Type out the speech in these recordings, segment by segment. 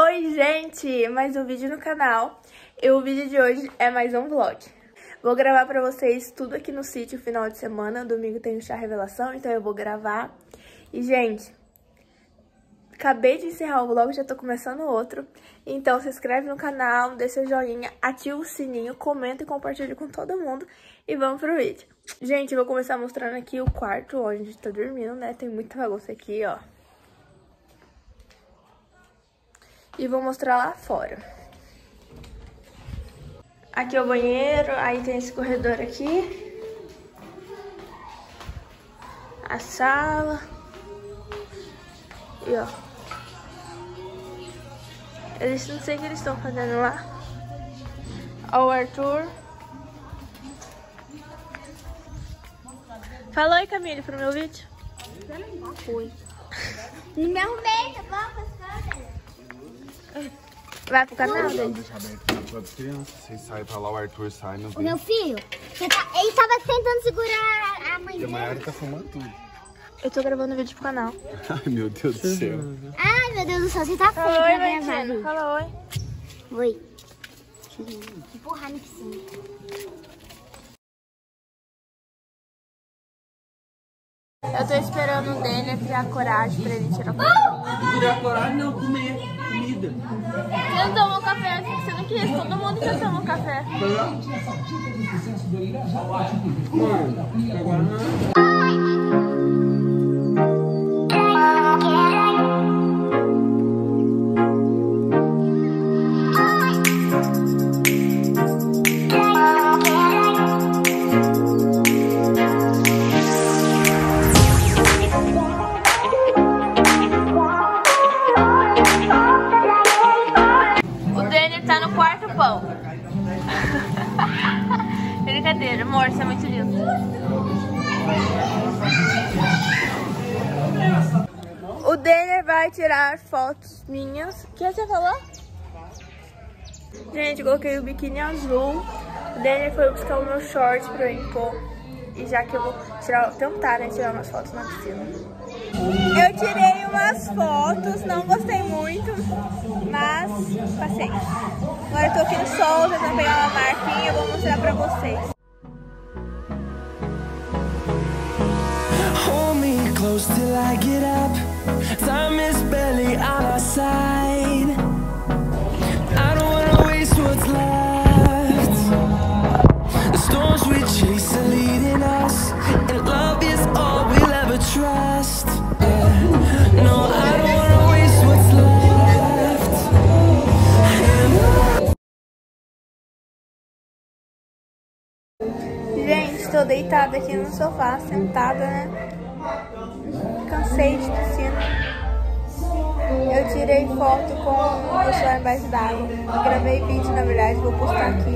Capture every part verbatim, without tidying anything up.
Oi, gente! Mais um vídeo no canal. E o vídeo de hoje é mais um vlog. Vou gravar pra vocês tudo aqui no sítio final de semana. Domingo tem o chá revelação, então eu vou gravar. E, gente, acabei de encerrar o vlog, já tô começando outro. Então se inscreve no canal, deixa o joinha, ativa o sininho, comenta e compartilha com todo mundo. E vamos pro vídeo. Gente, eu vou começar mostrando aqui o quarto onde a gente tá dormindo, né? Tem muita bagunça aqui, ó. E vou mostrar lá fora. Aqui é o banheiro, aí tem esse corredor aqui. A sala. E ó. Eles não sei o que eles estão fazendo lá. Ó o Arthur. Fala oi, Camille, pro meu vídeo. Oi. Não me arrumei, tá bom, pessoal? Vai pro canal dele? Deixa aberto para as crianças. Vocês saem pra lá, o Arthur sai, não O vem. meu filho, você tá, ele tava tentando segurar a mãe E a dele. Mayara tá fumando tudo. Eu tô gravando vídeo pro canal. Ai, meu Deus do céu. Ai, meu Deus do céu, você tá feio Fala pra oi, gravar, Valentina. viu? Fala oi. Oi. Empurrar na piscina. Eu tô esperando o Denner criar coragem pra ele tirar o café. Criar coragem não, comer comida. Eu não tomo café, você não quis, todo mundo quer tomar café. Agora não. O Denner tá no quarto pão. Brincadeira, amor, você é muito lindo. O Denner vai tirar fotos minhas. O que você falou? Gente, eu coloquei o biquíni azul. O Denner foi buscar o meu short pra eu impor. E já que eu vou tirar, tentar, né, tirar umas fotos na piscina. Eu tirei umas fotos, não gostei muito, mas passei. Agora eu tô aqui no sol, tentando pegar uma marquinha, eu vou mostrar pra vocês. Hold me close till I get up. Time is barely on our side. I don't wanna waste what's left. The storms we chase are leading us, and love is all we'll ever trust. Yeah. No, I don't wanna waste what's left. Gente, tô deitada aqui no sofá, sentada, né? Cansei de piscina. Eu tirei foto com o meu celular embaixo d'água. Gravei vídeo, na verdade, vou postar aqui.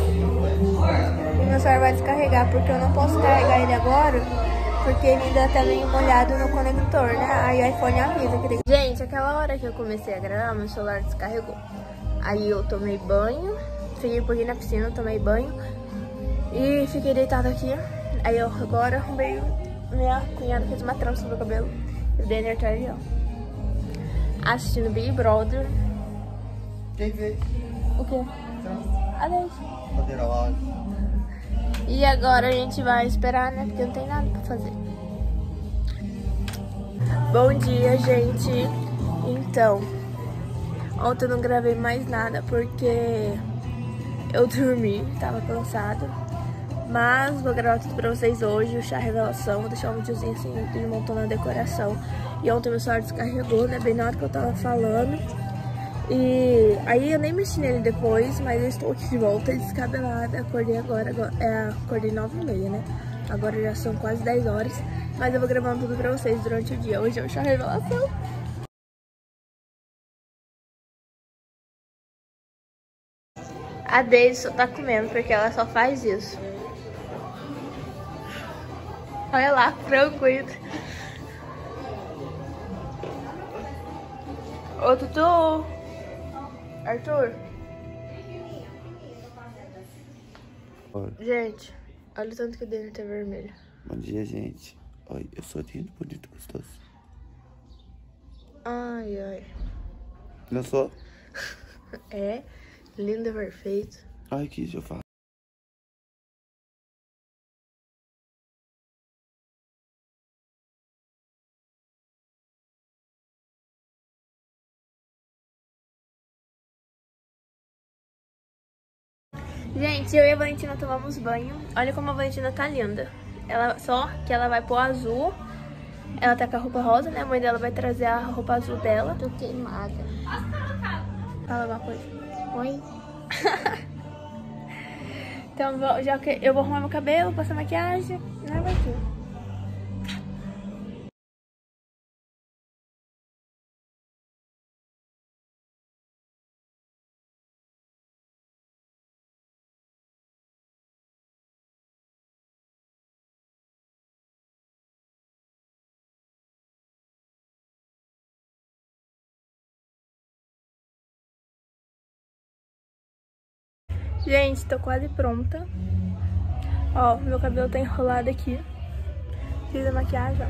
E meu celular vai descarregar, porque eu não posso carregar ele agora, porque ele ainda tá meio molhado no conector, né? Aí o iPhone avisa que ele... Gente, aquela hora que eu comecei a gravar, meu celular descarregou. Aí eu tomei banho, fiquei um pouquinho na piscina, tomei banho e fiquei deitada aqui. Aí eu agora arrumei, minha cunhada fez uma trança no meu cabelo. E o Denner tá ali, ó, assistindo Big Brother. Quem vê? O quê? A Leite. Cadeira lá. E agora a gente vai esperar, né? Porque não tem nada pra fazer. Bom dia, gente. Então, ontem eu não gravei mais nada porque eu dormi, tava cansada. Mas vou gravar tudo pra vocês hoje, o chá revelação. Vou deixar um videozinho assim, de montando a decoração. E ontem meu celular descarregou, né? Bem na hora que eu tava falando. E aí eu nem mexi nele depois, mas eu estou aqui de volta, descabelada. Acordei agora, agora é, acordei nove e meia, né? Agora já são quase dez horas. Mas eu vou gravando tudo pra vocês durante o dia. Hoje é o chá revelação. A Deise só tá comendo porque ela só faz isso. Olha lá, tranquilo. Ô, Tutu. Arthur. Gente, olha o tanto que o Denner tá vermelho. Bom dia, gente. Olha, eu sou lindo, bonito, gostoso. Ai, ai. Não sou? É, lindo e perfeito. Ai, que isso eu faço. Gente, eu e a Valentina tomamos banho. Olha como a Valentina tá linda. Ela, só que ela vai pôr azul. Ela tá com a roupa rosa, né? A mãe dela vai trazer a roupa azul dela. Tô queimada. Fala alguma coisa. Oi? Então, já que eu vou arrumar meu cabelo, passar maquiagem, né? Vai tudo. Gente, tô quase pronta. Ó, meu cabelo tá enrolado aqui. Fiz a maquiagem, ó.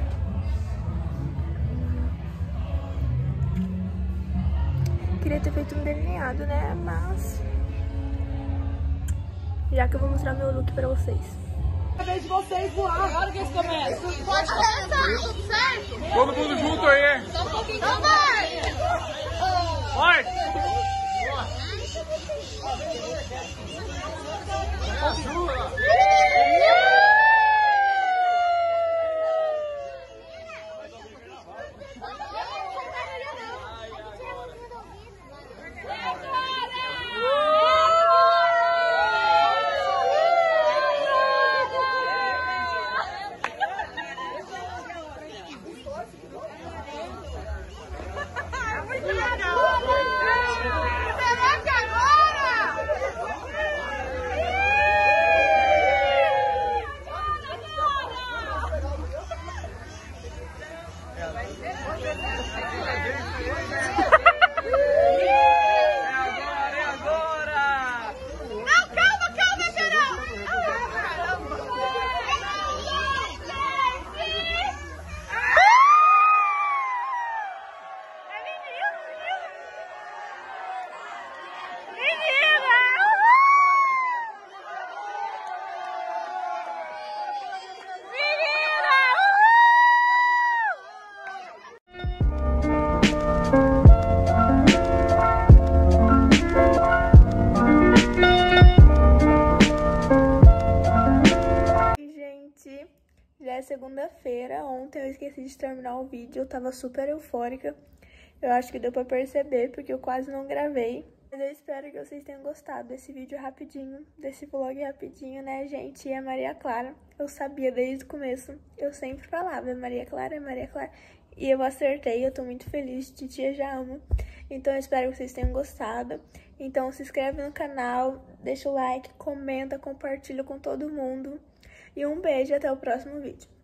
Queria ter feito um delineado, né? Mas... já que eu vou mostrar meu look pra vocês. A vez de vocês voar. Na hora que eles começam. Pode começar, tudo certo? Todo mundo junto aí. Só um pouquinho. Então vai! Vai! Já é segunda-feira, ontem eu esqueci de terminar o vídeo, eu tava super eufórica. Eu acho que deu pra perceber, porque eu quase não gravei. Mas eu espero que vocês tenham gostado desse vídeo rapidinho, desse vlog rapidinho, né, gente? E é Maria Clara, eu sabia desde o começo, eu sempre falava, é Maria Clara, é Maria Clara. E eu acertei, eu tô muito feliz, titia já ama. Então eu espero que vocês tenham gostado. Então se inscreve no canal, deixa o like, comenta, compartilha com todo mundo. E um beijo, até o próximo vídeo.